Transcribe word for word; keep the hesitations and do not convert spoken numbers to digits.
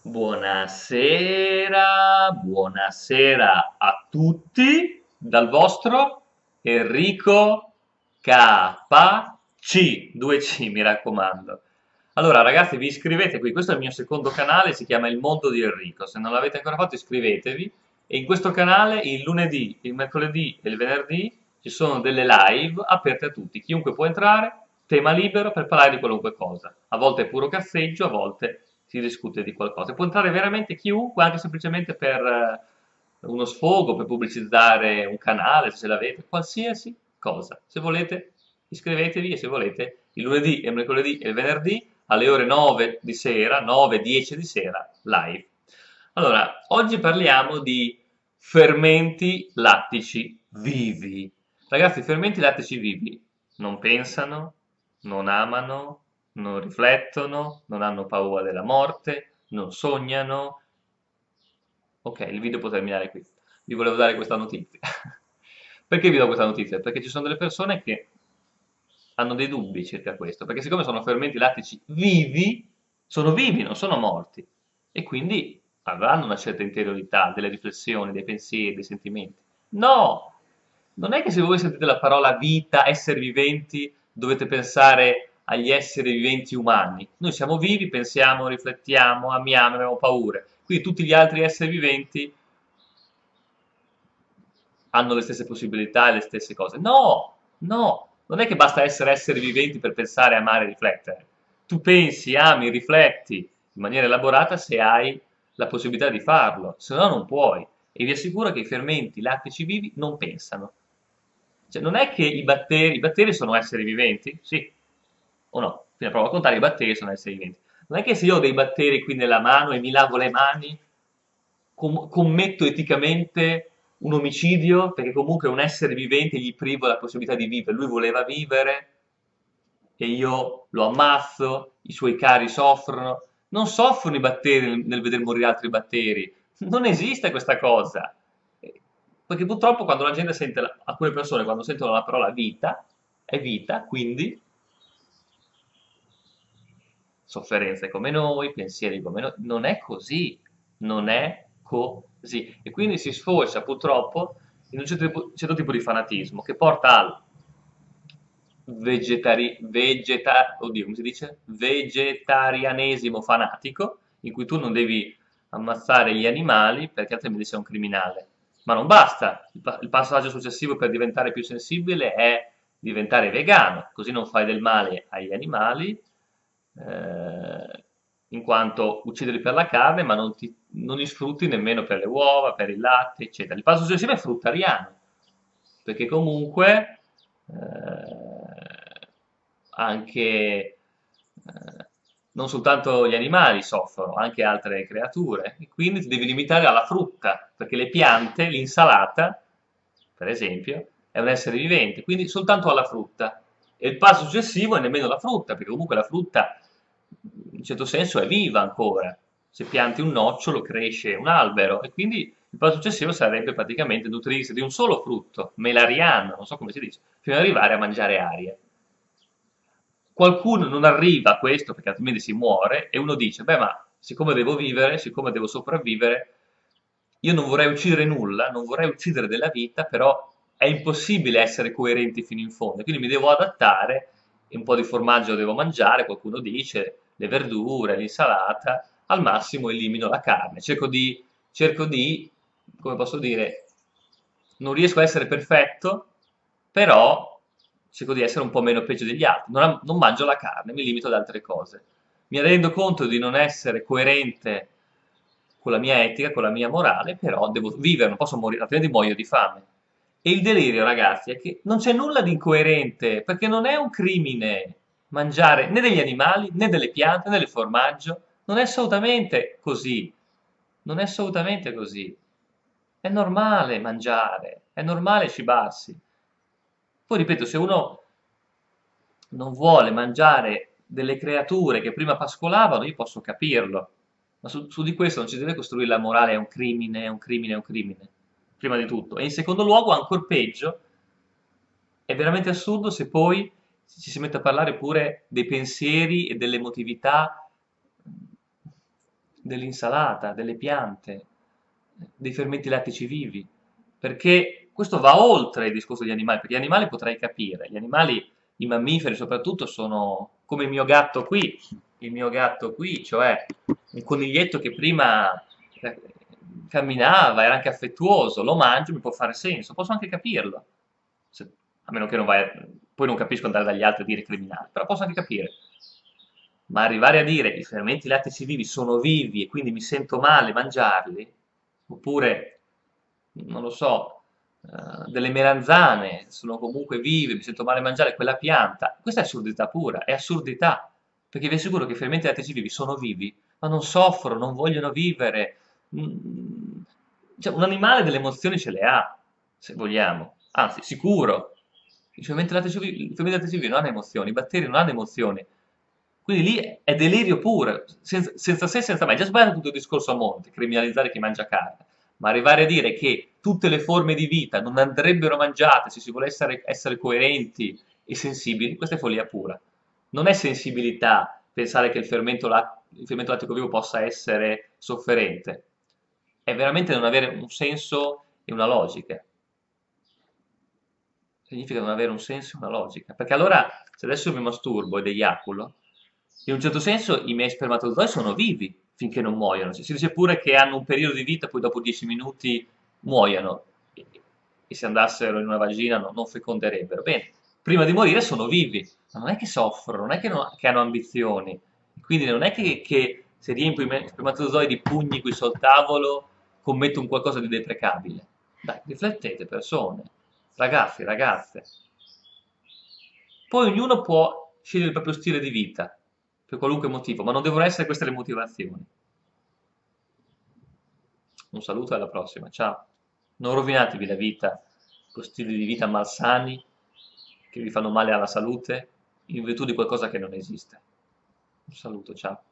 Buonasera, buonasera a tutti dal vostro Enrico K C, due C mi raccomando. Allora ragazzi vi iscrivete qui, questo è il mio secondo canale, si chiama Il Mondo di Enrico, se non l'avete ancora fatto iscrivetevi e in questo canale il lunedì, il mercoledì e il venerdì ci sono delle live aperte a tutti, chiunque può entrare, tema libero per parlare di qualunque cosa, a volte è puro cazzeggio, a volte si discute di qualcosa. Può entrare veramente chiunque, anche semplicemente per eh, uno sfogo, per pubblicizzare un canale, se l'avete, qualsiasi cosa. Se volete, iscrivetevi e se volete, il lunedì, il mercoledì e il venerdì alle ore nove di sera, nove dieci di sera, live. Allora, oggi parliamo di fermenti lattici vivi. Ragazzi, i fermenti lattici vivi non pensano, non amano, non riflettono, non hanno paura della morte, non sognano. Ok, il video può terminare qui. Vi volevo dare questa notizia. Perché vi do questa notizia? Perché ci sono delle persone che hanno dei dubbi circa questo, perché siccome sono fermenti lattici vivi, sono vivi, non sono morti, e quindi avranno una certa interiorità, delle riflessioni, dei pensieri, dei sentimenti. No! Non è che se voi sentite la parola vita, esseri viventi, dovete pensare agli esseri viventi umani. Noi siamo vivi, pensiamo, riflettiamo, amiamo, abbiamo paure. Quindi tutti gli altri esseri viventi hanno le stesse possibilità e le stesse cose. No, no, non è che basta essere esseri viventi per pensare, amare e riflettere. Tu pensi, ami, rifletti in maniera elaborata se hai la possibilità di farlo, se no non puoi. E vi assicuro che i fermenti lattici vivi non pensano. Cioè, non è che i batteri, i batteri sono esseri viventi? Sì o no? Fino a prova contraria, i batteri sono esseri viventi. Non è che se io ho dei batteri qui nella mano e mi lavo le mani, com- commetto eticamente un omicidio, perché comunque è un essere vivente gli privo la possibilità di vivere. Lui voleva vivere e io lo ammazzo, i suoi cari soffrono. Non soffrono i batteri nel, nel vedere morire altri batteri. Non esiste questa cosa. Eh, Perché purtroppo quando la gente sente, la- alcune persone quando sentono la parola vita, è vita, quindi sofferenze come noi, pensieri come noi. Non è così, non è così. E quindi si sfocia purtroppo in un certo tipo, certo tipo di fanatismo che porta al vegetari, vegeta, oddio, come si dice? Vegetarianesimo fanatico, in cui tu non devi ammazzare gli animali perché altrimenti sei un criminale. Ma non basta, il, pa- il passaggio successivo per diventare più sensibile è diventare vegano, così non fai del male agli animali, eh, in quanto uccidili per la carne, ma non, ti, non li sfrutti nemmeno per le uova, per il latte, eccetera. Il passo successivo è fruttariano, perché comunque eh, anche eh, non soltanto gli animali soffrono, anche altre creature, e quindi ti devi limitare alla frutta, perché le piante, l'insalata, per esempio, è un essere vivente, quindi soltanto alla frutta. E il passo successivo è nemmeno la frutta, perché comunque la frutta in un certo senso è viva ancora. Se pianti un nocciolo cresce un albero e quindi il passo successivo sarebbe praticamente nutrirsi di un solo frutto, melariano, non so come si dice, fino ad arrivare a mangiare aria. Qualcuno non arriva a questo perché altrimenti si muore e uno dice, beh ma siccome devo vivere, siccome devo sopravvivere, io non vorrei uccidere nulla, non vorrei uccidere della vita, però è impossibile essere coerenti fino in fondo, quindi mi devo adattare, e un po' di formaggio devo mangiare, qualcuno dice, le verdure, l'insalata, al massimo elimino la carne, cerco di, cerco di, come posso dire, non riesco a essere perfetto, però cerco di essere un po' meno peggio degli altri, non, non mangio la carne, mi limito ad altre cose. Mi rendo conto di non essere coerente con la mia etica, con la mia morale, però devo vivere, non posso morire, altrimenti muoio di fame. E il delirio, ragazzi, è che non c'è nulla di incoerente, perché non è un crimine mangiare né degli animali, né delle piante, né del formaggio. Non è assolutamente così. Non è assolutamente così. È normale mangiare, è normale cibarsi. Poi ripeto, se uno non vuole mangiare delle creature che prima pascolavano, io posso capirlo. Ma su, su di questo non ci deve costruire la morale, è un crimine, è un crimine, è un crimine. Prima di tutto. E in secondo luogo, ancora peggio, è veramente assurdo se poi ci si mette a parlare pure dei pensieri e dell'emotività dell'insalata, delle piante, dei fermenti lattici vivi, perché questo va oltre il discorso degli animali, perché gli animali potrei capire, gli animali, i mammiferi soprattutto, sono come il mio gatto qui, il mio gatto qui, cioè un coniglietto che prima eh, camminava, era anche affettuoso, lo mangio, mi può fare senso, posso anche capirlo. Se- a meno che non vai, poi non capisco andare dagli altri a dire criminale, però posso anche capire. Ma arrivare a dire i fermenti lattici vivi sono vivi e quindi mi sento male mangiarli, oppure, non lo so, eh, delle melanzane sono comunque vive, mi sento male mangiare quella pianta, questa è assurdità pura, è assurdità, perché vi assicuro che i fermenti lattici vivi sono vivi, ma non soffrono, non vogliono vivere. Mm, cioè, un animale delle emozioni ce le ha, se vogliamo, anzi, sicuro. Il fermento lattice vivo, il fermento lattice vivo non ha emozioni, i batteri non hanno emozioni. Quindi lì è delirio puro, senza, senza se, senza mai. Già sbagliato tutto il discorso a monte, criminalizzare chi mangia carne, ma arrivare a dire che tutte le forme di vita non andrebbero mangiate se si vuole essere, essere coerenti e sensibili, questa è follia pura. Non è sensibilità pensare che il fermento, lat- il fermento lattico vivo possa essere sofferente, è veramente non avere un senso e una logica. Significa non avere un senso e una logica. Perché allora, se adesso mi masturbo ed eiaculo, in un certo senso i miei spermatozoi sono vivi finché non muoiono. Si dice pure che hanno un periodo di vita, poi dopo dieci minuti muoiono. E, e se andassero in una vagina no- non feconderebbero. Bene, prima di morire sono vivi, ma non è che soffrono, non è che, no- che hanno ambizioni. Quindi non è che, che se riempio i miei spermatozoi di pugni qui sul tavolo commetto un qualcosa di deprecabile. Dai, riflettete, persone, ragazzi, ragazze. Poi ognuno può scegliere il proprio stile di vita, per qualunque motivo, ma non devono essere queste le motivazioni. Un saluto e alla prossima, ciao. Non rovinatevi la vita con stili di vita malsani che vi fanno male alla salute in virtù di qualcosa che non esiste. Un saluto, ciao.